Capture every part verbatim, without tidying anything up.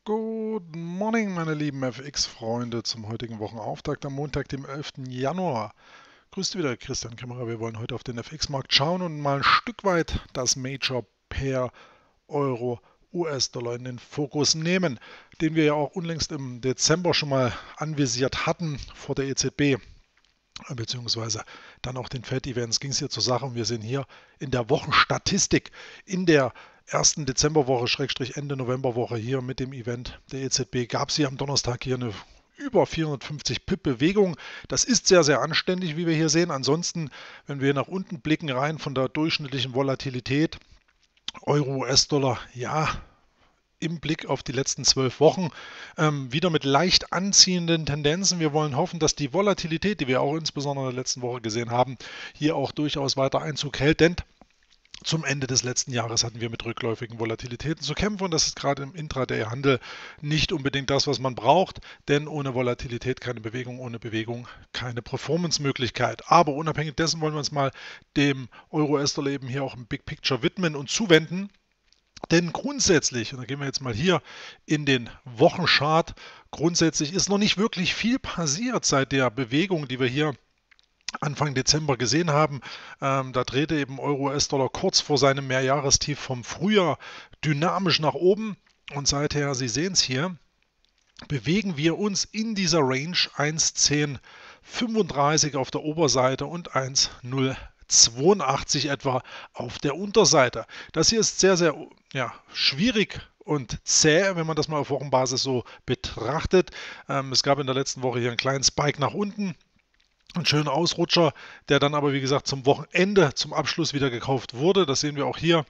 Good morning, meine lieben F X-Freunde, zum heutigen Wochenauftakt am Montag, dem elften Januar. Grüßt wieder, Christian Kämmerer. Wir wollen heute auf den F X-Markt schauen und mal ein Stück weit das Major Pair Euro U S-Dollar in den Fokus nehmen, den wir ja auch unlängst im Dezember schon mal anvisiert hatten vor der E Z B, beziehungsweise dann auch den Fed-Events ging es hier zur Sache. Und wir sehen hier in der Wochenstatistik in der ersten Dezemberwoche, Schrägstrich Ende Novemberwoche hier mit dem Event der E Z B, gab es hier am Donnerstag hier eine über vierhundertfünfzig Pip Bewegung. Das ist sehr, sehr anständig, wie wir hier sehen. Ansonsten, wenn wir nach unten blicken, rein von der durchschnittlichen Volatilität, Euro, U S-Dollar, ja, im Blick auf die letzten zwölf Wochen ähm, wieder mit leicht anziehenden Tendenzen. Wir wollen hoffen, dass die Volatilität, die wir auch insbesondere in der letzten Woche gesehen haben, hier auch durchaus weiter Einzug hält, denn zum Ende des letzten Jahres hatten wir mit rückläufigen Volatilitäten zu kämpfen und das ist gerade im Intraday-Handel nicht unbedingt das, was man braucht, denn ohne Volatilität keine Bewegung, ohne Bewegung keine Performance-Möglichkeit. Aber unabhängig dessen wollen wir uns mal dem Euro-U S-Dollar eben hier auch im Big Picture widmen und zuwenden. Denn grundsätzlich, und da gehen wir jetzt mal hier in den Wochenchart, grundsätzlich ist noch nicht wirklich viel passiert seit der Bewegung, die wir hier Anfang Dezember gesehen haben. Ähm, da drehte eben Euro-U S-Dollar kurz vor seinem Mehrjahrestief vom Frühjahr dynamisch nach oben. Und seither, Sie sehen es hier, bewegen wir uns in dieser Range eins Komma zehn fünfunddreißig auf der Oberseite und eins Komma null zweiundachtzig etwa auf der Unterseite. Das hier ist sehr, sehr ja, schwierig und zäh, wenn man das mal auf Wochenbasis so betrachtet. Ähm, es gab in der letzten Woche hier einen kleinen Spike nach unten. Ein schöner Ausrutscher, der dann aber wie gesagt zum Wochenende, zum Abschluss wieder gekauft wurde. Das sehen wir auch hier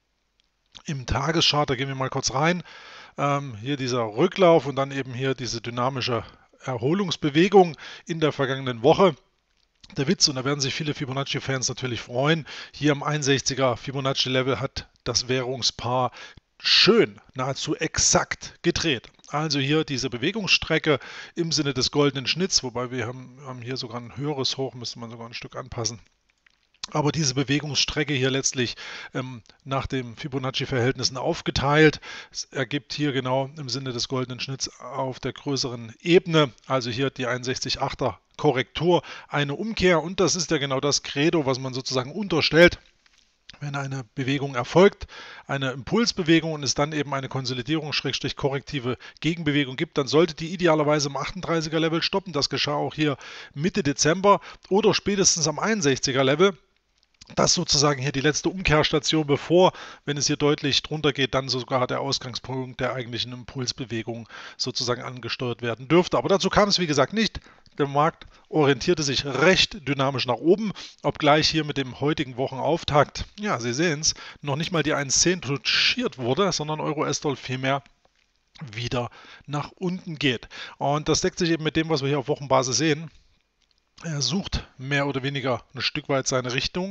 im Tageschart, da gehen wir mal kurz rein. Ähm, hier dieser Rücklauf und dann eben hier diese dynamische Erholungsbewegung in der vergangenen Woche. Der Witz, und da werden sich viele Fibonacci-Fans natürlich freuen, hier am einundsechziger Fibonacci-Level hat das Währungspaar schön, nahezu exakt gedreht. Also hier diese Bewegungsstrecke im Sinne des goldenen Schnitts, wobei wir haben, haben hier sogar ein höheres Hoch, müsste man sogar ein Stück anpassen. Aber diese Bewegungsstrecke hier letztlich ähm, nach den Fibonacci-Verhältnissen aufgeteilt. Es ergibt hier genau im Sinne des goldenen Schnitts auf der größeren Ebene, also hier die einundsechzig Komma achter Korrektur, eine Umkehr. Und das ist ja genau das Credo, was man sozusagen unterstellt. Wenn eine Bewegung erfolgt, eine Impulsbewegung und es dann eben eine Konsolidierung, Schrägstrich korrektive Gegenbewegung gibt, dann sollte die idealerweise am achtunddreißiger Level stoppen. Das geschah auch hier Mitte Dezember oder spätestens am einundsechziger Level. Das ist sozusagen hier die letzte Umkehrstation, bevor, wenn es hier deutlich drunter geht, dann sogar der Ausgangspunkt der eigentlichen Impulsbewegung sozusagen angesteuert werden dürfte. Aber dazu kam es, wie gesagt, nicht. Der Markt orientierte sich recht dynamisch nach oben, obgleich hier mit dem heutigen Wochenauftakt, ja, Sie sehen es, noch nicht mal die eins Komma zehn touchiert wurde, sondern Euro-U S-Dollar vielmehr wieder nach unten geht. Und das deckt sich eben mit dem, was wir hier auf Wochenbasis sehen. Er sucht mehr oder weniger ein Stück weit seine Richtung.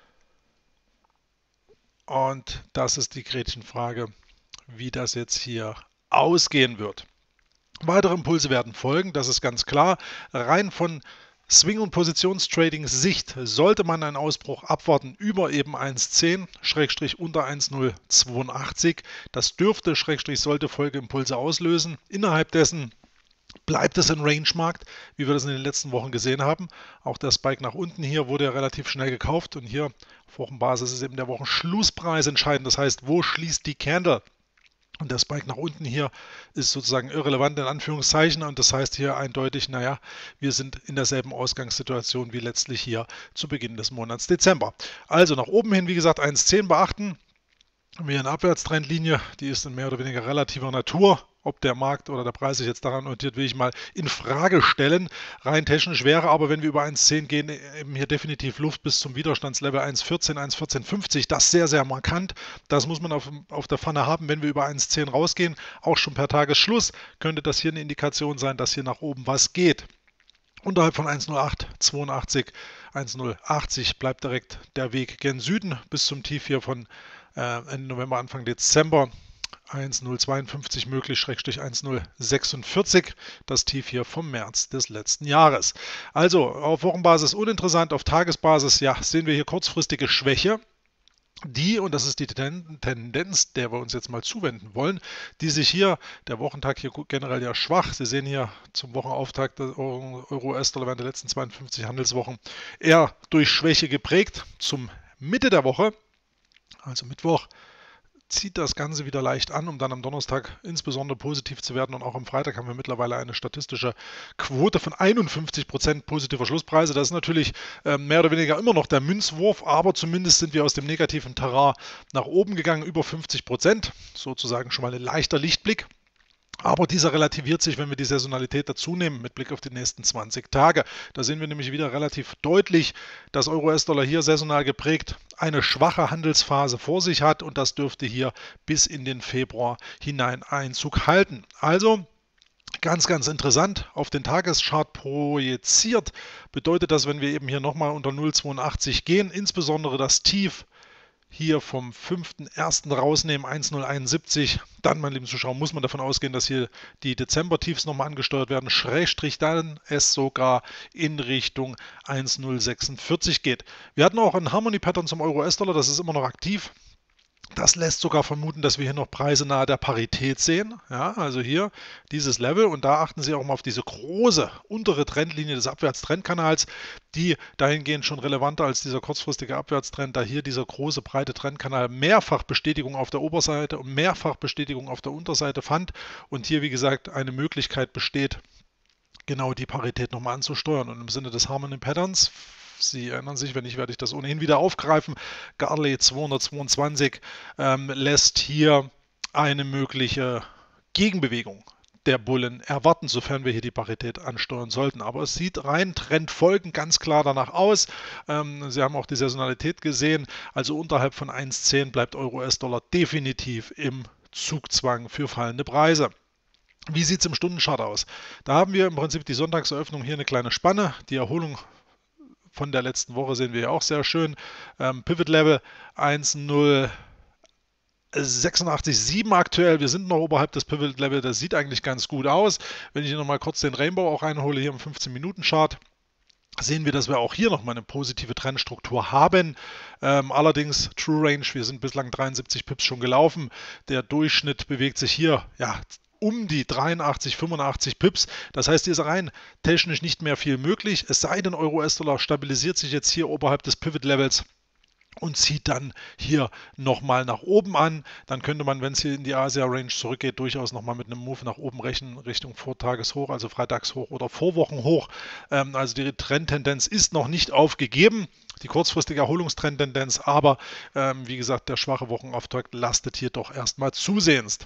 Und das ist die Gretchenfrage, wie das jetzt hier ausgehen wird. Weitere Impulse werden folgen, das ist ganz klar. Rein von Swing- und Positionstrading-Sicht sollte man einen Ausbruch abwarten über eben eins Komma zehn, Schrägstrich unter eins Komma null zweiundachtzig. Das dürfte, Schrägstrich sollte Folgeimpulse auslösen. Innerhalb dessen bleibt es ein Range-Markt, wie wir das in den letzten Wochen gesehen haben. Auch der Spike nach unten hier wurde ja relativ schnell gekauft und hier auf Wochenbasis ist eben der Wochenschlusspreis entscheidend. Das heißt, wo schließt die Candle? Und der Spike nach unten hier ist sozusagen irrelevant in Anführungszeichen und das heißt hier eindeutig, naja, wir sind in derselben Ausgangssituation wie letztlich hier zu Beginn des Monats Dezember. Also nach oben hin, wie gesagt, eins Komma zehn beachten. Wir haben eine Abwärtstrendlinie, die ist in mehr oder weniger relativer Natur. Ob der Markt oder der Preis sich jetzt daran orientiert, will ich mal in Frage stellen. Rein technisch wäre aber, wenn wir über eins Komma zehn gehen, eben hier definitiv Luft bis zum Widerstandslevel eins Komma vierzehn, eins Komma vierzehn fünfzig. Das ist sehr, sehr markant. Das muss man auf, auf der Pfanne haben, wenn wir über eins Komma zehn rausgehen. Auch schon per Tagesschluss könnte das hier eine Indikation sein, dass hier nach oben was geht. Unterhalb von eins Komma null acht zweiundachtzig, eins Komma null achtzig bleibt direkt der Weg gen Süden bis zum Tief hier von äh, Ende November, Anfang Dezember. eins Komma null zweiundfünfzig möglich, Schrägstrich eins Komma null sechsundvierzig, das Tief hier vom März des letzten Jahres. Also auf Wochenbasis uninteressant, auf Tagesbasis, ja, sehen wir hier kurzfristige Schwäche. Die, und das ist die Ten Tendenz, der wir uns jetzt mal zuwenden wollen, die sich hier, der Wochentag hier generell ja schwach, Sie sehen hier zum Wochenauftakt der Euro-U S-Dollar während der letzten zweiundfünfzig Handelswochen eher durch Schwäche geprägt. Zum Mitte der Woche, also Mittwoch, zieht das Ganze wieder leicht an, um dann am Donnerstag insbesondere positiv zu werden. Und auch am Freitag haben wir mittlerweile eine statistische Quote von einundfünfzig Prozent positiver Schlusspreise. Das ist natürlich äh, mehr oder weniger immer noch der Münzwurf, aber zumindest sind wir aus dem negativen Terrain nach oben gegangen, über fünfzig Prozent. Sozusagen schon mal ein leichter Lichtblick. Aber dieser relativiert sich, wenn wir die Saisonalität dazu nehmen, mit Blick auf die nächsten zwanzig Tage. Da sehen wir nämlich wieder relativ deutlich, dass Euro-U S-Dollar hier saisonal geprägt eine schwache Handelsphase vor sich hat und das dürfte hier bis in den Februar hinein Einzug halten. Also ganz, ganz interessant, auf den Tageschart projiziert bedeutet das, wenn wir eben hier nochmal unter null Komma zweiundachtzig gehen, insbesondere das Tief hier vom fünften ersten rausnehmen, eins Komma null einundsiebzig. Dann, meine lieben Zuschauer, muss man davon ausgehen, dass hier die Dezember-Tiefs nochmal angesteuert werden, Schrägstrich dann es sogar in Richtung eins Komma null sechsundvierzig geht. Wir hatten auch ein Harmony-Pattern zum Euro-U S-Dollar, das ist immer noch aktiv. Das lässt sogar vermuten, dass wir hier noch Preise nahe der Parität sehen. Ja, also hier dieses Level, und da achten Sie auch mal auf diese große untere Trendlinie des Abwärtstrendkanals, die dahingehend schon relevanter als dieser kurzfristige Abwärtstrend, da hier dieser große breite Trendkanal mehrfach Bestätigung auf der Oberseite und mehrfach Bestätigung auf der Unterseite fand und hier, wie gesagt, eine Möglichkeit besteht, genau die Parität nochmal anzusteuern. Und im Sinne des Harmony Patterns, Sie erinnern sich, wenn nicht, werde ich das ohnehin wieder aufgreifen, Garley zweihundertzweiundzwanzig ähm, lässt hier eine mögliche Gegenbewegung der Bullen erwarten, sofern wir hier die Parität ansteuern sollten. Aber es sieht rein trendfolgend ganz klar danach aus. Ähm, Sie haben auch die Saisonalität gesehen, also unterhalb von eins Komma zehn bleibt Euro-U S-Dollar definitiv im Zugzwang für fallende Preise. Wie sieht es im Stundenchart aus? Da haben wir im Prinzip die Sonntagseröffnung hier eine kleine Spanne. Die Erholung von der letzten Woche sehen wir ja auch sehr schön. Ähm, Pivot Level eins Komma null sechsundachtzig Komma sieben aktuell. Wir sind noch oberhalb des Pivot Level. Das sieht eigentlich ganz gut aus. Wenn ich hier nochmal kurz den Rainbow auch reinhole, hier im fünfzehn Minuten Chart, sehen wir, dass wir auch hier nochmal eine positive Trendstruktur haben. Ähm, allerdings True Range, wir sind bislang dreiundsiebzig Pips schon gelaufen. Der Durchschnitt bewegt sich hier, ja, um die dreiundachtzig, fünfundachtzig Pips. Das heißt, hier ist rein technisch nicht mehr viel möglich. Es sei denn, Euro-U S-Dollar stabilisiert sich jetzt hier oberhalb des Pivot-Levels und zieht dann hier nochmal nach oben an. Dann könnte man, wenn es hier in die Asia-Range zurückgeht, durchaus nochmal mit einem Move nach oben rechnen, Richtung Vortageshoch, also Freitagshoch oder Vorwochenhoch. Ähm, also die Trendtendenz ist noch nicht aufgegeben, die kurzfristige Erholungstrendtendenz, aber ähm, wie gesagt, der schwache Wochenauftakt lastet hier doch erstmal zusehends.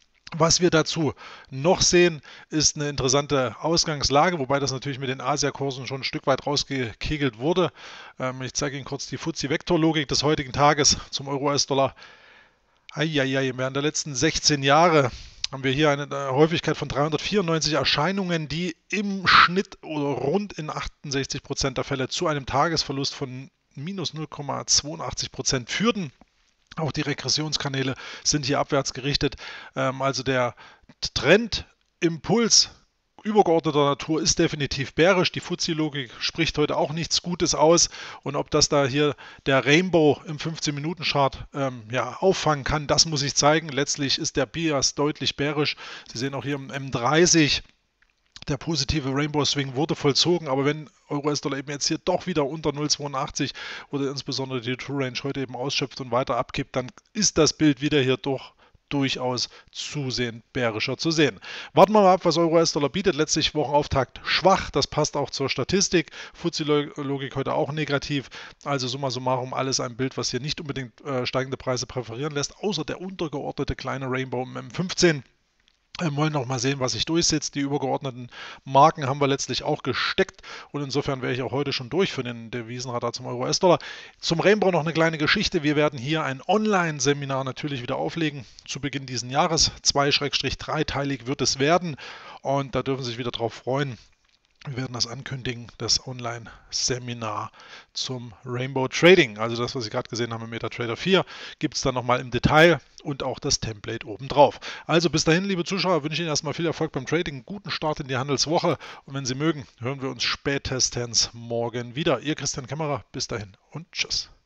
Was wir dazu noch sehen, ist eine interessante Ausgangslage, wobei das natürlich mit den Asia-Kursen schon ein Stück weit rausgekegelt wurde. Ähm, ich zeige Ihnen kurz die F T S E-Vektor-Logik des heutigen Tages zum Euro-U S-Dollar. Eieiei, während der letzten sechzehn Jahre haben wir hier eine Häufigkeit von dreihundertvierundneunzig Erscheinungen, die im Schnitt oder rund in achtundsechzig Prozent der Fälle zu einem Tagesverlust von minus null Komma zweiundachtzig Prozent führten. Auch die Regressionskanäle sind hier abwärts gerichtet. Also der Trendimpuls übergeordneter Natur ist definitiv bärisch. Die F T S E-Logik spricht heute auch nichts Gutes aus. Und ob das da hier der Rainbow im fünfzehn Minuten Chart ähm, ja, auffangen kann, das muss ich zeigen. Letztlich ist der Bias deutlich bärisch. Sie sehen auch hier im M dreißig. Der positive Rainbow Swing wurde vollzogen, aber wenn Euro-U S-Dollar eben jetzt hier doch wieder unter null Komma zweiundachtzig oder insbesondere die True Range heute eben ausschöpft und weiter abkippt, dann ist das Bild wieder hier doch durchaus zusehend bärischer zu sehen. Warten wir mal ab, was Euro-U S-Dollar bietet. Letztlich Wochenauftakt schwach, das passt auch zur Statistik. F T S E-Logik heute auch negativ. Also summa summarum alles ein Bild, was hier nicht unbedingt äh, steigende Preise präferieren lässt, außer der untergeordnete kleine Rainbow im M fünfzehn. Wir wollen noch mal sehen, was sich durchsetzt. Die übergeordneten Marken haben wir letztlich auch gesteckt und insofern wäre ich auch heute schon durch für den Devisenradar zum Euro-U S-Dollar. Zum Rainbow noch eine kleine Geschichte. Wir werden hier ein Online-Seminar natürlich wieder auflegen zu Beginn dieses Jahres. zwei bis dreiteilig wird es werden und da dürfen Sie sich wieder drauf freuen. Wir werden das ankündigen, das Online-Seminar zum Rainbow Trading. Also das, was Sie gerade gesehen haben im MetaTrader vier, gibt es dann nochmal im Detail und auch das Template obendrauf. Also bis dahin, liebe Zuschauer, wünsche ich Ihnen erstmal viel Erfolg beim Trading, einen guten Start in die Handelswoche und wenn Sie mögen, hören wir uns spätestens morgen wieder. Ihr Christian Kämmerer, bis dahin und tschüss.